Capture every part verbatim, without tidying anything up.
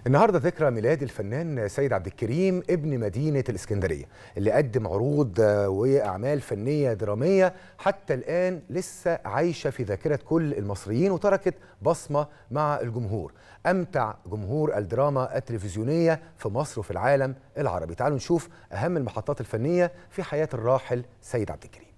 النهارده ذكرى ميلاد الفنان سيد عبد الكريم ابن مدينة الإسكندرية، اللي قدم عروض وأعمال فنية درامية حتى الآن لسه عايشة في ذاكرة كل المصريين وتركت بصمة مع الجمهور، أمتع جمهور الدراما التلفزيونية في مصر وفي العالم العربي. تعالوا نشوف أهم المحطات الفنية في حياة الراحل سيد عبد الكريم.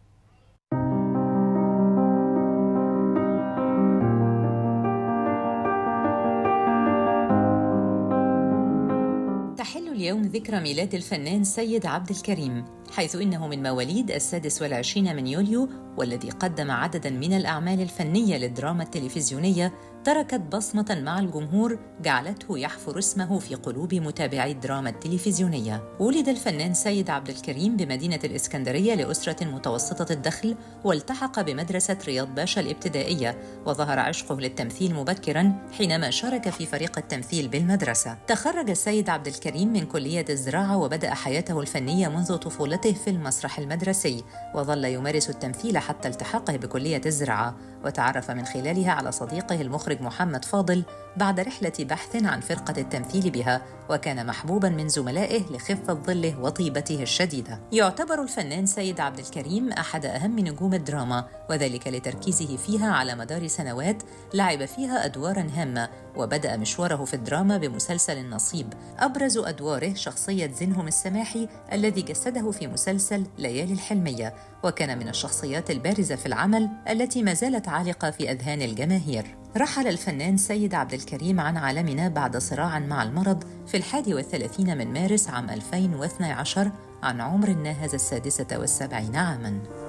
تحل اليوم ذكرى ميلاد الفنان سيد عبد الكريم، حيث إنه من مواليد السادس والعشرين من يوليو، والذي قدم عدداً من الأعمال الفنية للدراما التلفزيونية تركت بصمة مع الجمهور جعلته يحفر اسمه في قلوب متابعي الدراما التلفزيونية. ولد الفنان سيد عبد الكريم بمدينة الإسكندرية لأسرة متوسطة الدخل، والتحق بمدرسة رياض باشا الابتدائية، وظهر عشقه للتمثيل مبكراً حينما شارك في فريق التمثيل بالمدرسة. تخرج السيد عبد الكريم من كلية الزراعة وبدأ حياته الفنية منذ طفولته في المسرح المدرسي، وظل يمارس التمثيل حتى التحاقه بكلية الزراعة، وتعرف من خلالها على صديقه المخرج محمد فاضل بعد رحلة بحث عن فرقة التمثيل بها، وكان محبوباً من زملائه لخفة ظله وطيبته الشديدة. يعتبر الفنان سيد عبد الكريم أحد أهم نجوم الدراما، وذلك لتركيزه فيها على مدار سنوات لعب فيها أدواراً هامة، وبدأ مشواره في الدراما بمسلسل النصيب. أبرز أدواره شخصية زينهم السماحي الذي جسده في مسلسل ليالي الحلمية، وكان من الشخصيات البارزة في العمل التي ما زالت عالقة في أذهان الجماهير. رحل الفنان سيد عبد الكريم عن عالمنا بعد صراع مع المرض في الحادي والثلاثين من مارس عام ألفين واثني عشر عن عمر ناهز السادسة والسبعين عاماً.